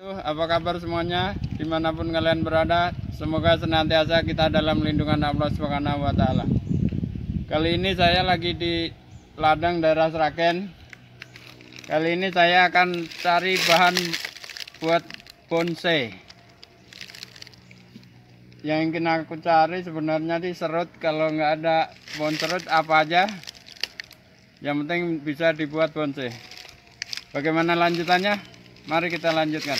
Apa kabar semuanya, dimanapun kalian berada, semoga senantiasa kita dalam lindungan Allah Subhanahu wa Ta'ala. Kali ini saya lagi di ladang daerah Sragen. Kali ini saya akan cari bahan buat bonsai. Yang ingin aku cari sebenarnya di serut. Kalau nggak ada pohon serut apa aja, yang penting bisa dibuat bonsai. Bagaimana lanjutannya? Mari kita lanjutkan.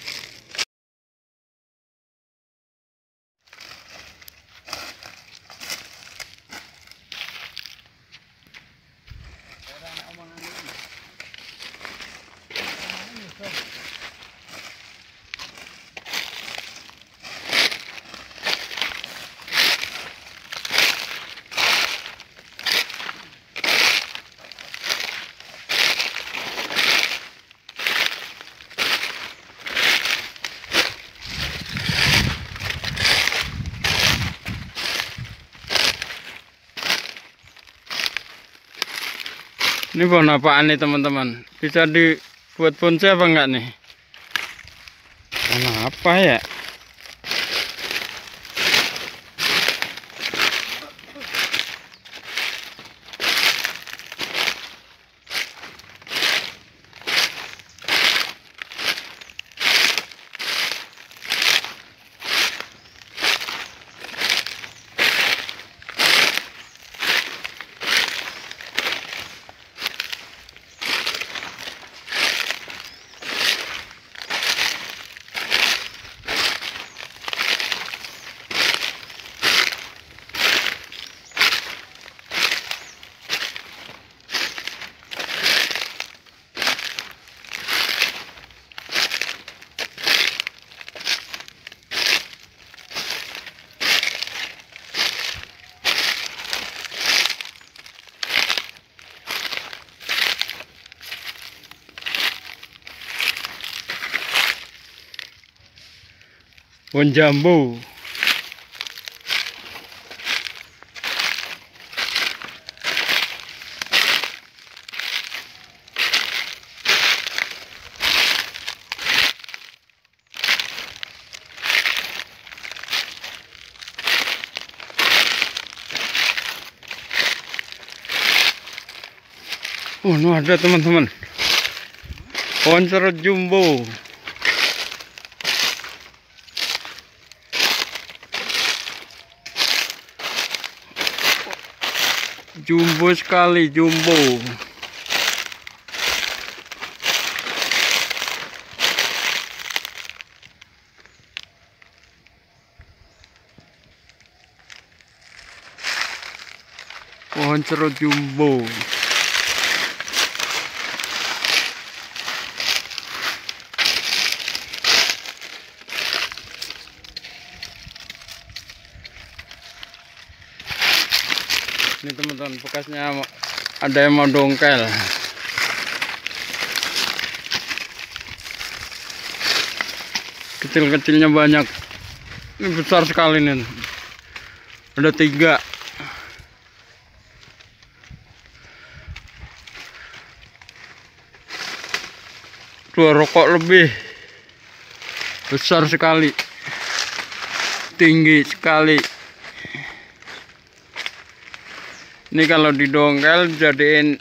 Ini pohon apaan nih teman-teman? Bisa dibuat bonsai apa enggak nih? Pohon apa ya? Pohon jambu. Oh, ini ada teman-teman. Pohon serut jumbo. Jumbo sekali, jumbo. Pohon serut jumbo. Ini teman-teman, bekasnya ada yang mau dongkel. Kecil-kecilnya banyak. Ini besar sekali nih. Ada 3. Dua rokok lebih. Besar sekali. Tinggi sekali. Ini kalau didongkel jadiin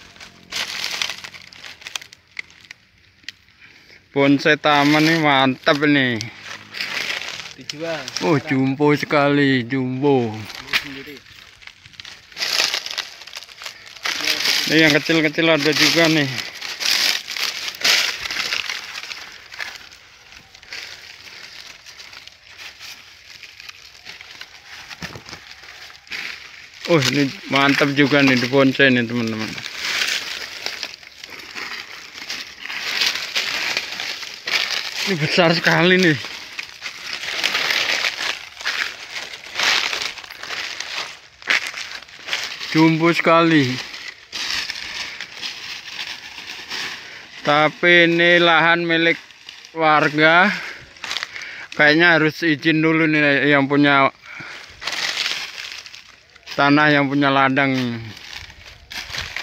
bonsai taman nih, mantap nih. Dijual. Oh, jumbo sekali, jumbo. Ini yang kecil-kecil ada juga nih. Oh, ini mantap juga nih di bonsai nih teman-teman. Ini besar sekali nih. Jumbo sekali. Tapi ini lahan milik warga. Kayaknya harus izin dulu nih yang punya tanah, yang punya ladang.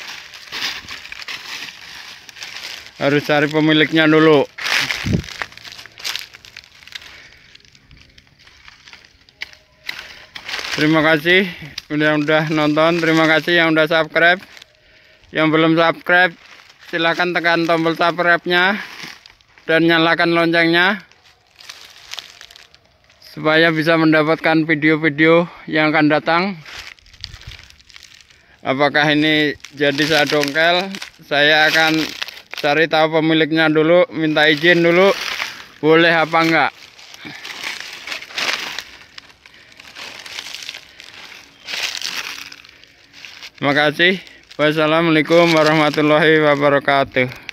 Harus cari pemiliknya dulu. Terima kasih udah nonton, terima kasih yang udah subscribe. Yang belum subscribe silahkan tekan tombol subscribe-nya dan nyalakan loncengnya supaya bisa mendapatkan video-video yang akan datang. Apakah ini jadi sadongkel? Saya akan cari tahu pemiliknya dulu, minta izin dulu boleh apa enggak. Terima kasih. Wassalamualaikum warahmatullahi wabarakatuh.